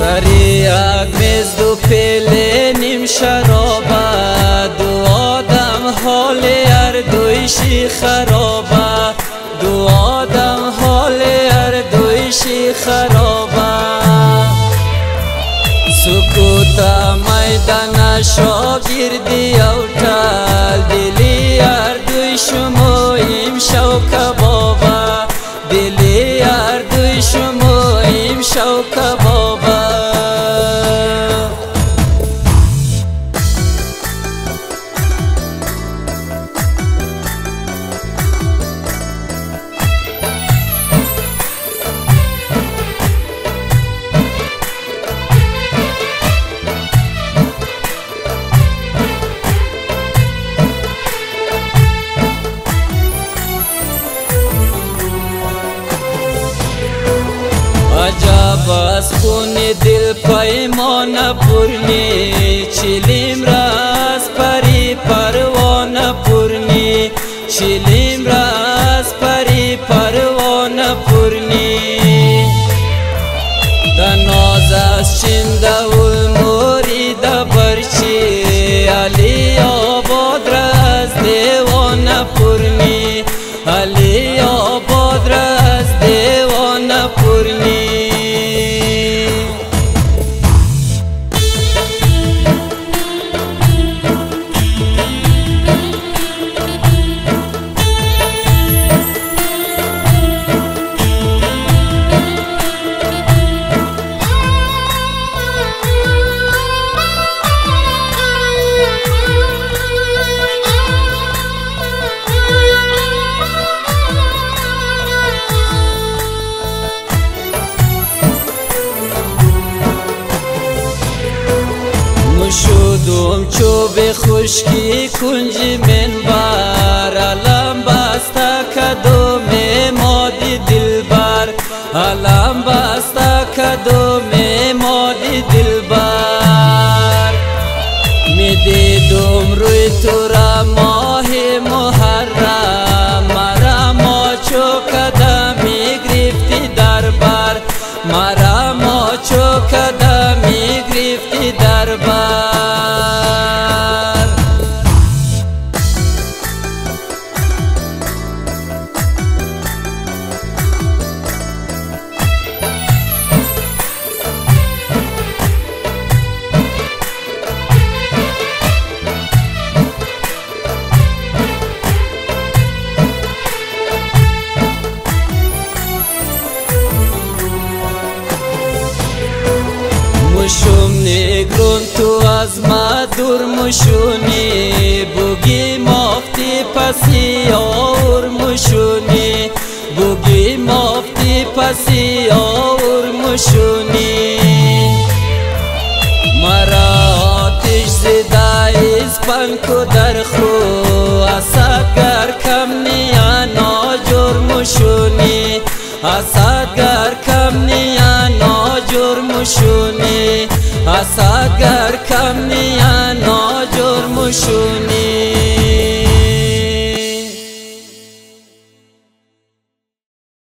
سری یک میز دو پیله نیم شرابه، دو آدم حال هر دویشی خرابه، دو آدم حال هر دویشی خرابه. سکوت میدان شاگردی او تل، دلی هر دوی شماییم شو کبابه، دلی هر دوی شماییم شو کبابه. عجب از خون دل پیمان پرنی، چلیم را از پری پروانه پرنی، چلیم را از پری پروانه پرنی. در ناز از چنده الموری در برچی، علی آباد را از دیوانه پرنی، علی آباد را از دیوانه پرنی. شدم چوب خشکی کنج منبر، علم بسته کدوم مادی دلبر، علم بسته کدوم مادی دلبر. می دیدم روی تو را ماه محرم، مرا ما چو کدمی گرفتی در بر، مرا ما چو کدمی گرفتی در بر. مشوم نگرون تو از مدور مشونی، بوگی مافتی پسی آور مشونی، بوگی مافتی پسی آور مشونی. مرا آتش زده اسپن کو در خو، اسدگر کم نیا ناجور مشونی، اسدگر کم نیا ناجور مشونی، اسدگر کم نیا ناجور مشونی.